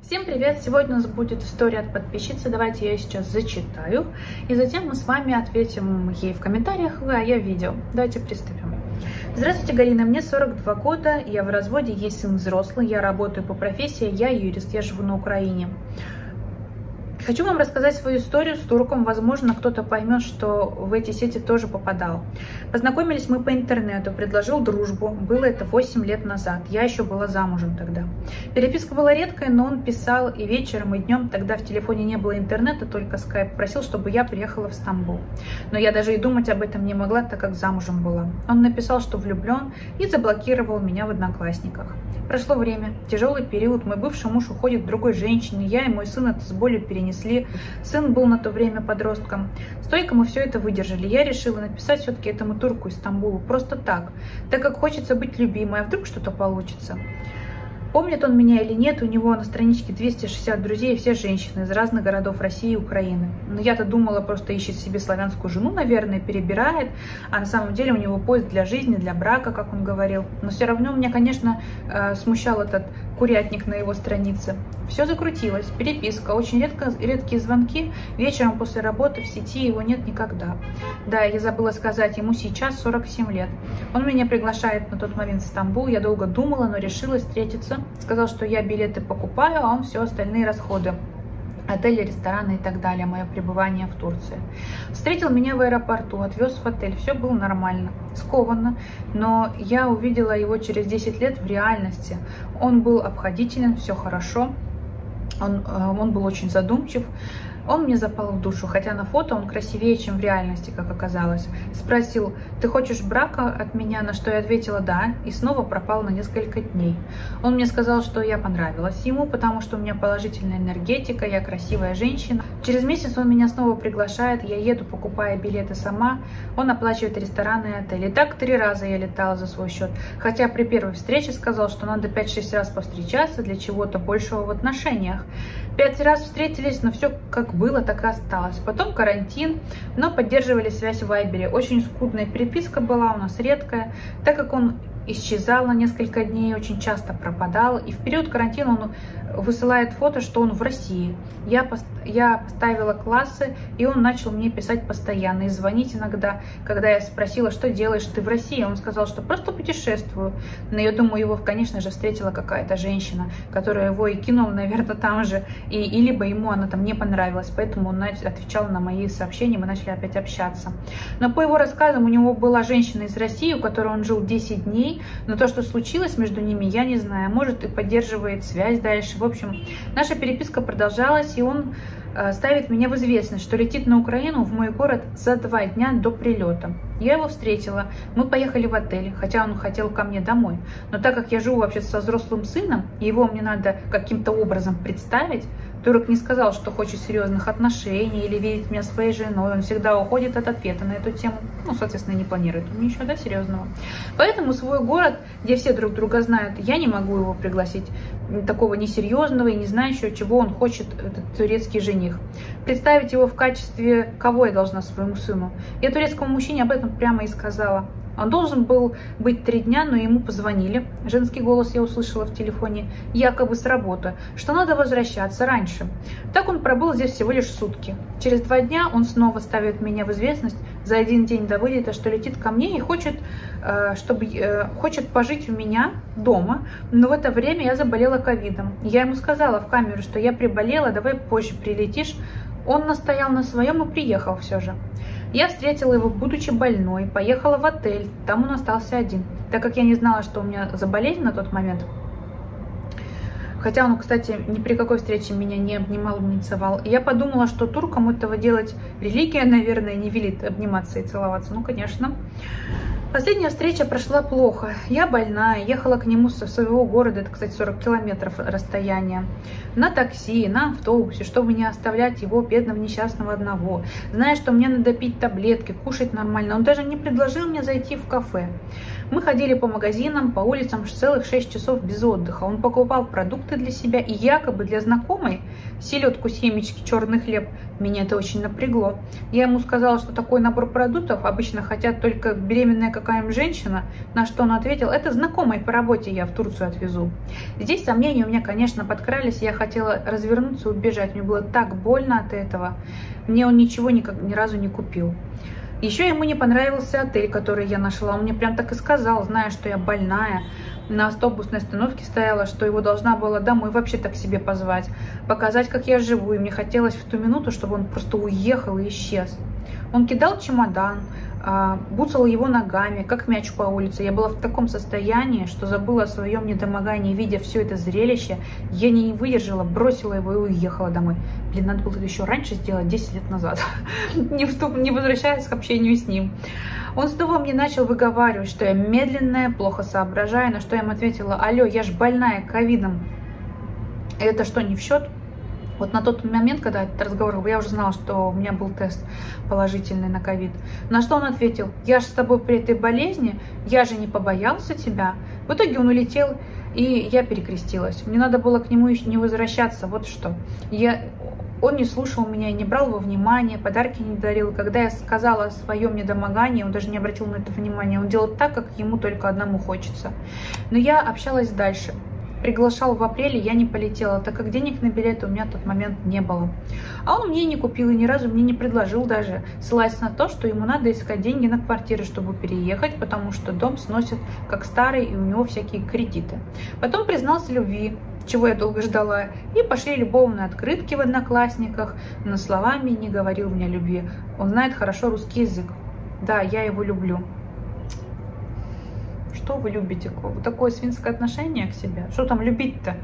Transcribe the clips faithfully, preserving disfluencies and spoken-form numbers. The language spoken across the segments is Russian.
Всем привет! Сегодня у нас будет история от подписчицы. Давайте я ее сейчас зачитаю. И затем мы с вами ответим ей в комментариях, а я в видео. Давайте приступим. Здравствуйте, Галина. Мне сорок два года, я в разводе, есть сын взрослый, я работаю по профессии, я юрист, я живу на Украине. Хочу вам рассказать свою историю с турком. Возможно, кто-то поймет, что в эти сети тоже попадал. Познакомились мы по интернету, предложил дружбу. Было это восемь лет назад. Я еще была замужем тогда. Переписка была редкая, но он писал и вечером, и днем. Тогда в телефоне не было интернета, только скайп. Просил, чтобы я приехала в Стамбул. Но я даже и думать об этом не могла, так как замужем была. Он написал, что влюблен, и заблокировал меня в Одноклассниках. Прошло время, тяжелый период. Мой бывший муж уходит к другой женщине. Я и мой сын это с болью перенесли. Сын был на то время подростком. Стойко мы все это выдержали. Я решила написать все-таки этому турку из Стамбула. Просто так. Так как хочется быть любимой. А вдруг что-то получится? Помнит он меня или нет, у него на страничке двести шестьдесят друзей, все женщины из разных городов России и Украины. Но я-то думала, просто ищет себе славянскую жену, наверное, перебирает, а на самом деле у него поиск для жизни, для брака, как он говорил. Но все равно меня, конечно, смущал этот курятник на его странице. Все закрутилось, переписка, очень редко, редкие звонки, вечером после работы в сети его нет никогда. Да, я забыла сказать, ему сейчас сорок семь лет. Он меня приглашает на тот момент в Стамбул, я долго думала, но решила встретиться. Сказал, что я билеты покупаю, а он все остальные расходы. Отели, рестораны и так далее, мое пребывание в Турции. Встретил меня в аэропорту, отвез в отель, все было нормально, скованно, но я увидела его через десять лет в реальности. Он был обходителен, все хорошо, он, он был очень задумчив. Он мне запал в душу, хотя на фото он красивее, чем в реальности, как оказалось. Спросил: ты хочешь брака от меня? На что я ответила да, и снова пропал на несколько дней. Он мне сказал, что я понравилась ему, потому что у меня положительная энергетика, я красивая женщина. Через месяц он меня снова приглашает, я еду, покупая билеты сама, он оплачивает рестораны и отели. И так три раза я летала за свой счет, хотя при первой встрече сказал, что надо пять-шесть раз повстречаться для чего-то большего в отношениях. Пять раз встретились, но все как было, так и осталось. Потом карантин, но поддерживали связь в Вайбере. Очень скудная переписка была у нас, редкая, так как он исчезал на несколько дней, очень часто пропадал. И в период карантина он высылает фото, что он в России. Я, пост... я поставила классы, и он начал мне писать постоянно и звонить иногда. Когда я спросила, что делаешь ты в России, он сказал, что просто путешествую. Но я думаю, его, конечно же, встретила какая-то женщина, которая его и кинула, наверное, там же. И, и либо ему она там не понравилась, поэтому он отвечал на мои сообщения, мы начали опять общаться. Но по его рассказам, у него была женщина из России, у которой он жил десять дней, но то, что случилось между ними, я не знаю. Может, и поддерживает связь дальше. В общем, наша переписка продолжалась, и он э, ставит меня в известность, что летит на Украину, в мой город, за два дня до прилета. Я его встретила, мы поехали в отель, хотя он хотел ко мне домой. Но так как я живу вообще со взрослым сыном, и его мне надо каким-то образом представить, турок не сказал, что хочет серьезных отношений или видеть меня своей женой. Он всегда уходит от ответа на эту тему. Ну, соответственно, не планирует ничего, да, серьезного. Поэтому свой город, где все друг друга знают, я не могу его пригласить. Такого несерьезного и не знающего, чего он хочет, этот турецкий жених. Представить его в качестве кого я должна своему сыну? Я турецкому мужчине об этом прямо и сказала. Он должен был быть три дня, но ему позвонили. Женский голос я услышала в телефоне, якобы с работы, что надо возвращаться раньше. Так он пробыл здесь всего лишь сутки. Через два дня он снова ставит меня в известность за один день до вылета, что летит ко мне и хочет, чтобы, хочет пожить у меня дома. Но в это время я заболела ковидом. Я ему сказала в камеру, что я приболела, давай позже прилетишь. Он настоял на своем и приехал все же. Я встретила его, будучи больной, поехала в отель, там он остался один, так как я не знала, что у меня за болезнь на тот момент. Хотя он, кстати, ни при какой встрече меня не обнимал, не целовал. И я подумала, что туркам этого делать религия, наверное, не велит обниматься и целоваться. Ну, конечно. Последняя встреча прошла плохо. Я больная, ехала к нему со своего города, это, кстати, сорок километров расстояния, на такси, на автобусе, чтобы не оставлять его, бедного несчастного, одного. Зная, что мне надо пить таблетки, кушать нормально, он даже не предложил мне зайти в кафе. Мы ходили по магазинам, по улицам целых шесть часов без отдыха. Он покупал продукты для себя и якобы для знакомой селедку, семечки, черный хлеб. Меня это очень напрягло. Я ему сказала, что такой набор продуктов обычно хотят только беременная как какая им женщина, на что он ответил: это знакомый по работе, я в Турцию отвезу. Здесь сомнения у меня, конечно, подкрались, я хотела развернуться и убежать, мне было так больно от этого, мне он ничего никак, ни разу не купил. Еще ему не понравился отель, который я нашла, он мне прям так и сказал, зная, что я больная, на автобусной остановке стояла, что его должна была домой вообще-то к себе позвать, показать, как я живу, и мне хотелось в ту минуту, чтобы он просто уехал и исчез. Он кидал чемодан, буцал его ногами, как мяч по улице. Я была в таком состоянии, что забыла о своем недомогании, видя все это зрелище. Я не выдержала, бросила его и уехала домой. Блин, надо было это еще раньше сделать, десять лет назад, не, вступ, не возвращаясь к общению с ним. Он снова мне начал выговаривать, что я медленная, плохо соображаю, на что я ему ответила: алло, я ж больная ковидом. Это что, не в счет? Вот на тот момент, когда этот разговор был, я уже знала, что у меня был тест положительный на ковид. На что он ответил: я же с тобой при этой болезни, я же не побоялся тебя. В итоге он улетел, и я перекрестилась. Мне надо было к нему еще не возвращаться, вот что. Я... Он не слушал меня, не брал во внимание, подарки не дарил. Когда я сказала о своем недомогании, он даже не обратил на это внимания. Он делал так, как ему только одному хочется. Но я общалась дальше. Приглашал в апреле, я не полетела, так как денег на билеты у меня в тот момент не было. А он мне не купил и ни разу мне не предложил даже, ссылаясь на то, что ему надо искать деньги на квартиру, чтобы переехать, потому что дом сносит как старый и у него всякие кредиты. Потом признался в любви, чего я долго ждала, и пошли любовные открытки в Одноклассниках, но словами не говорил мне о любви. Он знает хорошо русский язык. Да, я его люблю. Что вы любите? Вот такое свинское отношение к себе? Что там любить-то?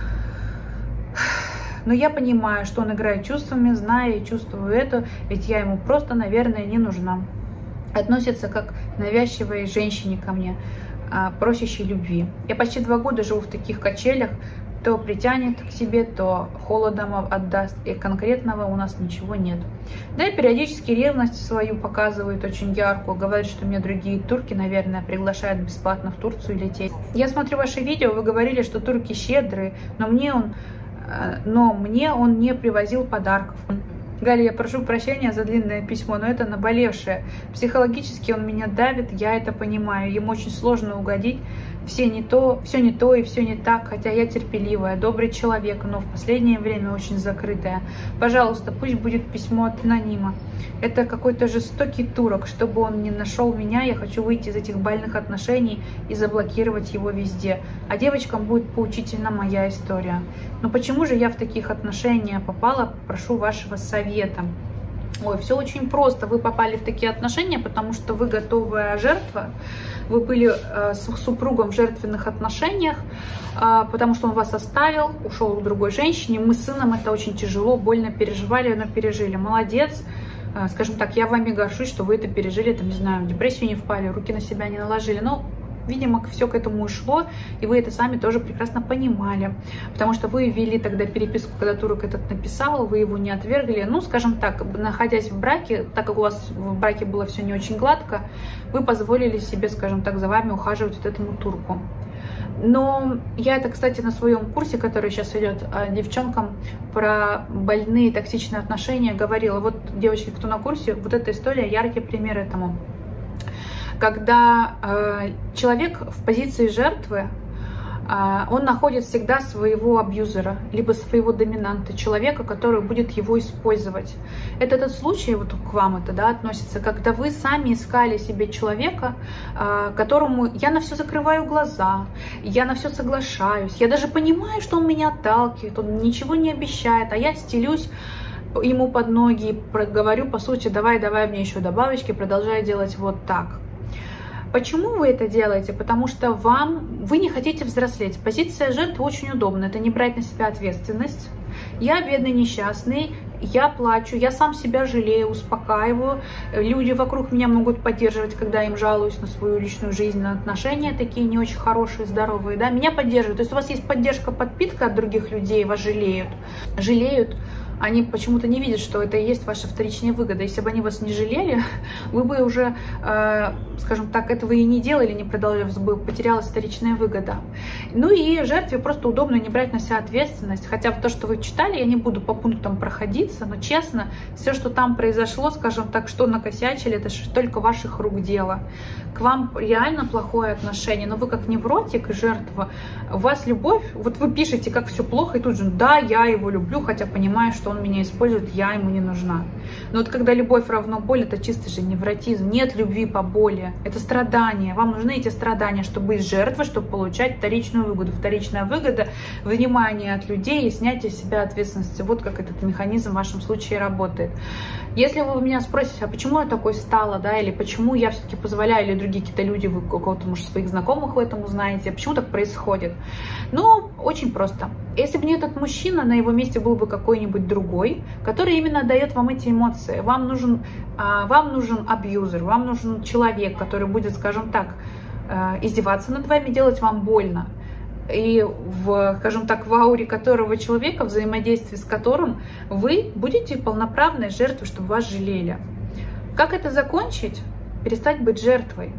Но я понимаю, что он играет чувствами, зная и чувствую это, ведь я ему просто, наверное, не нужна. Относится как к навязчивой женщине ко мне, просящей любви. Я почти два года живу в таких качелях, то притянет к себе, то холодом отдаст, и конкретного у нас ничего нет. Да и периодически ревность свою показывает очень яркую, говорит, что меня другие турки, наверное, приглашают бесплатно в Турцию лететь. Я смотрю ваши видео, вы говорили, что турки щедрые, но мне он, но мне он не привозил подарков. Галя, я прошу прощения за длинное письмо, но это наболевшее. Психологически он меня давит, я это понимаю. Ему очень сложно угодить. Все не то, все не то и все не так, хотя я терпеливая, добрый человек, но в последнее время очень закрытая. Пожалуйста, пусть будет письмо от анонима. Это какой-то жестокий турок. Чтобы он не нашел меня, я хочу выйти из этих больных отношений и заблокировать его везде. А девочкам будет поучительна моя история. Но почему же я в таких отношениях попала? Прошу вашего совета. Ой, все очень просто. Вы попали в такие отношения, потому что вы готовая жертва. Вы были э, с супругом в жертвенных отношениях, э, потому что он вас оставил, ушел к другой женщине. Мы с сыном это очень тяжело, больно переживали, но пережили. Молодец. Э, скажем так, я вами горжусь, что вы это пережили, там, не знаю, в депрессию не впали, руки на себя не наложили. Но видимо, все к этому ушло, и вы это сами тоже прекрасно понимали, потому что вы вели тогда переписку, когда турок этот написал, вы его не отвергли. Ну, скажем так, находясь в браке, так как у вас в браке было все не очень гладко, вы позволили себе, скажем так, за вами ухаживать вот этому турку. Но я это, кстати, на своем курсе, который сейчас идет девчонкам про больные токсичные отношения, говорила. Вот, девочки, кто на курсе, вот эта история яркий пример этому. Когда э, человек в позиции жертвы, э, он находит всегда своего абьюзера, либо своего доминанта, человека, который будет его использовать. Это тот случай, вот к вам это, да, относится, когда вы сами искали себе человека, э, которому я на все закрываю глаза, я на все соглашаюсь, я даже понимаю, что он меня отталкивает, он ничего не обещает, а я стелюсь ему под ноги и говорю, по сути, давай, давай мне еще добавочки, продолжаю делать вот так. Почему вы это делаете? Потому что вам, вы не хотите взрослеть. Позиция жертвы очень удобна. Это не брать на себя ответственность. Я бедный, несчастный, я плачу, я сам себя жалею, успокаиваю. Люди вокруг меня могут поддерживать, когда я им жалуюсь на свою личную жизнь, на отношения такие не очень хорошие, здоровые. Да? Меня поддерживают. То есть у вас есть поддержка, подпитка от других людей, вас жалеют. Жалеют они почему-то не видят, что это и есть ваша вторичная выгода. Если бы они вас не жалели, вы бы уже, э, скажем так, этого и не делали, не продолжали, бы потерялась вторичная выгода. Ну и жертве просто удобно не брать на себя ответственность. Хотя то, что вы читали, я не буду по пунктам проходиться, но честно, все, что там произошло, скажем так, что накосячили, это же только ваших рук дело. К вам реально плохое отношение, но вы как невротик и жертва, у вас любовь, вот вы пишете, как все плохо, и тут же, да, я его люблю, хотя понимаю, что он меня использует, я ему не нужна. Но вот когда любовь равно боль, это чистый же невротизм, нет любви по боли, это страдания, вам нужны эти страдания, чтобы быть жертвой, чтобы получать вторичную выгоду. Вторичная выгода, внимание от людей и снятие с себя ответственности. Вот как этот механизм в вашем случае работает. Если вы меня спросите, а почему я такой стала, да, или почему я все-таки позволяю, или другие какие-то люди, вы у кого-то, может, своих знакомых в этом узнаете, а почему так происходит? Ну, очень просто. Если бы не этот мужчина, на его месте был бы какой-нибудь другой, который именно дает вам эти эмоции. Вам нужен, вам нужен абьюзер, вам нужен человек, который будет, скажем так, издеваться над вами, делать вам больно. И в, скажем так, в ауре которого человека, взаимодействие с которым вы будете полноправной жертвой, чтобы вас жалели. Как это закончить? Перестать быть жертвой.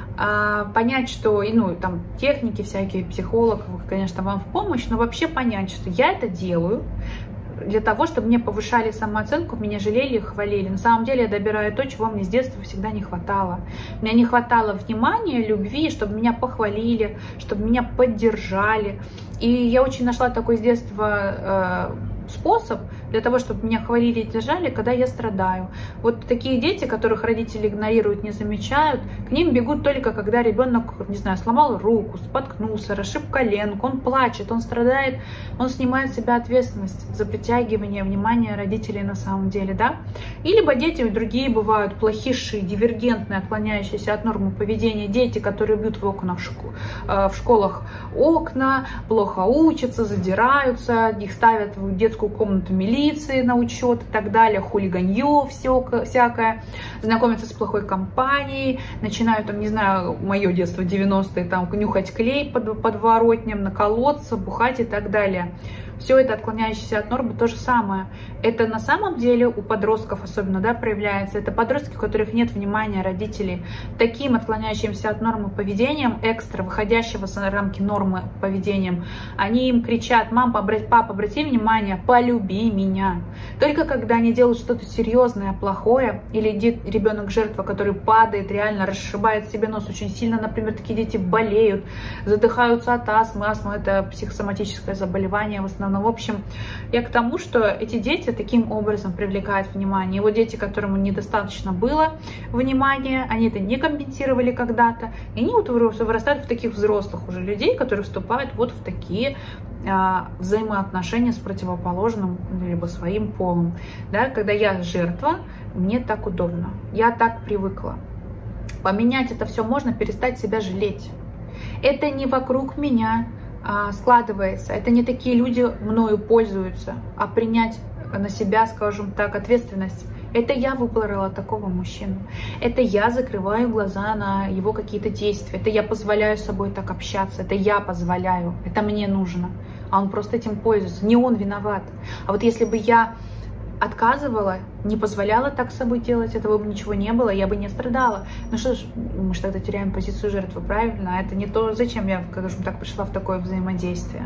А, понять, что, и, ну, там, техники всякие, психолог, конечно, вам в помощь, но вообще понять, что я это делаю для того, чтобы мне повышали самооценку, меня жалели и хвалили. На самом деле я добираю то, чего мне с детства всегда не хватало. Мне не хватало внимания, любви, чтобы меня похвалили, чтобы меня поддержали. И я очень нашла такой с детства э, способ для того, чтобы меня хвалили и держали, когда я страдаю. Вот такие дети, которых родители игнорируют, не замечают, к ним бегут только когда ребенок, не знаю, сломал руку, споткнулся, расшиб коленку, он плачет, он страдает, он снимает с себя ответственность за притягивание внимания родителей на самом деле, да. И либо дети другие бывают плохишие, дивергентные, отклоняющиеся от нормы поведения, дети, которые бьют в окна в, школ, в школах окна, плохо учатся, задираются, их ставят в детскую комнату милиции на учет и так далее, хулиганье всякое, знакомятся с плохой компанией, начинают, там, не знаю, мое детство, девяностые, там, нюхать клей под подворотням, наколоться, бухать и так далее. Все это, отклоняющееся от нормы, то же самое. Это на самом деле у подростков особенно, да, проявляется. Это подростки, у которых нет внимания родителей. Таким отклоняющимся от нормы поведением, экстра, выходящего за рамки нормы поведением, они им кричат: мам, папа, обрати внимание, полюби меня. Только когда они делают что-то серьезное, плохое, или ребенок жертва, который падает, реально расшибает себе нос очень сильно, например, такие дети болеют, задыхаются от астмы. Астма — это психосоматическое заболевание в основном. Но, в общем, я к тому, что эти дети таким образом привлекают внимание. И вот дети, которым недостаточно было внимания, они это не компенсировали когда-то, и они вот вырастают в таких взрослых уже людей, которые вступают вот в такие а, взаимоотношения с противоположным, либо своим полом. Да? Когда я жертва, мне так удобно, я так привыкла. Поменять это все можно, перестать себя жалеть. Это не вокруг меня складывается. Это не такие люди мною пользуются, а принять на себя, скажем так, ответственность. Это я выбрала такого мужчину. Это я закрываю глаза на его какие-то действия. Это я позволяю с собой так общаться. Это я позволяю. Это мне нужно. А он просто этим пользуется. Не он виноват. А вот если бы я отказывала, не позволяла так с собой делать, этого бы ничего не было, я бы не страдала. Ну что ж, мы же тогда теряем позицию жертвы, правильно? А это не то, зачем я, скажем так, пришла в такое взаимодействие.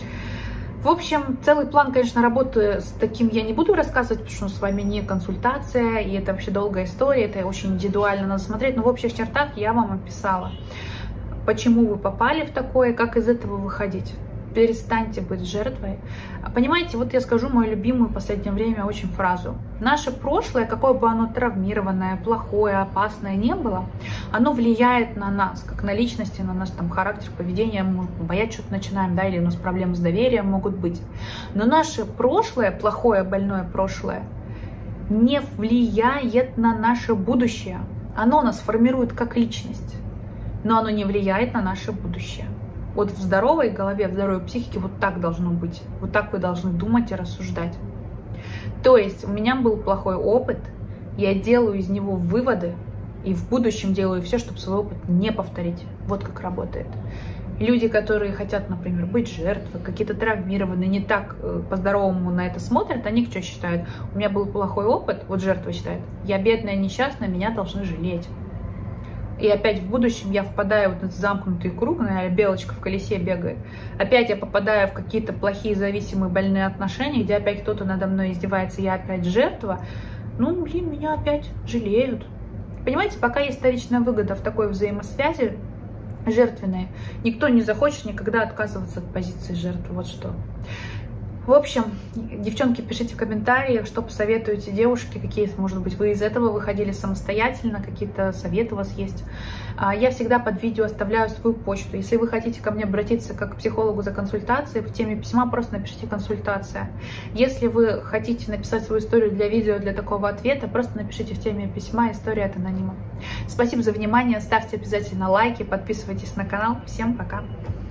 В общем, целый план, конечно, работы с таким я не буду рассказывать, потому что с вами не консультация, и это вообще долгая история, это очень индивидуально надо смотреть, но в общих чертах я вам описала, почему вы попали в такое, как из этого выходить. Перестаньте быть жертвой. Понимаете, вот я скажу мою любимую в последнее время очень фразу. Наше прошлое, какое бы оно травмированное, плохое, опасное не было, оно влияет на нас, как на личности, на наш там характер, поведение. Мы бояться что-то начинаем, да, или у нас проблемы с доверием могут быть. Но наше прошлое, плохое, больное прошлое, не влияет на наше будущее. Оно нас формирует как личность, но оно не влияет на наше будущее. Вот в здоровой голове, в здоровой психике вот так должно быть. Вот так вы должны думать и рассуждать. То есть у меня был плохой опыт, я делаю из него выводы, и в будущем делаю все, чтобы свой опыт не повторить. Вот как работает. Люди, которые хотят, например, быть жертвой, какие-то травмированные, не так по-здоровому на это смотрят, они что считают? У меня был плохой опыт, вот жертва считает, я бедная, несчастная, меня должны жалеть. И опять в будущем я впадаю в этот замкнутый круг, наверное, белочка в колесе бегает. Опять я попадаю в какие-то плохие, зависимые, больные отношения, где опять кто-то надо мной издевается, я опять жертва. Ну, блин, меня опять жалеют. Понимаете, пока есть вторичная выгода в такой взаимосвязи, жертвенные, никто не захочет никогда отказываться от позиции жертвы. Вот что. В общем, девчонки, пишите в комментариях, что посоветуете девушке, какие, может быть, вы из этого выходили самостоятельно, какие-то советы у вас есть. Я всегда под видео оставляю свою почту. Если вы хотите ко мне обратиться как к психологу за консультацией, в теме письма просто напишите «консультация». Если вы хотите написать свою историю для видео, для такого ответа, просто напишите в теме письма «История от анонима». Спасибо за внимание, ставьте обязательно лайки, подписывайтесь на канал. Всем пока!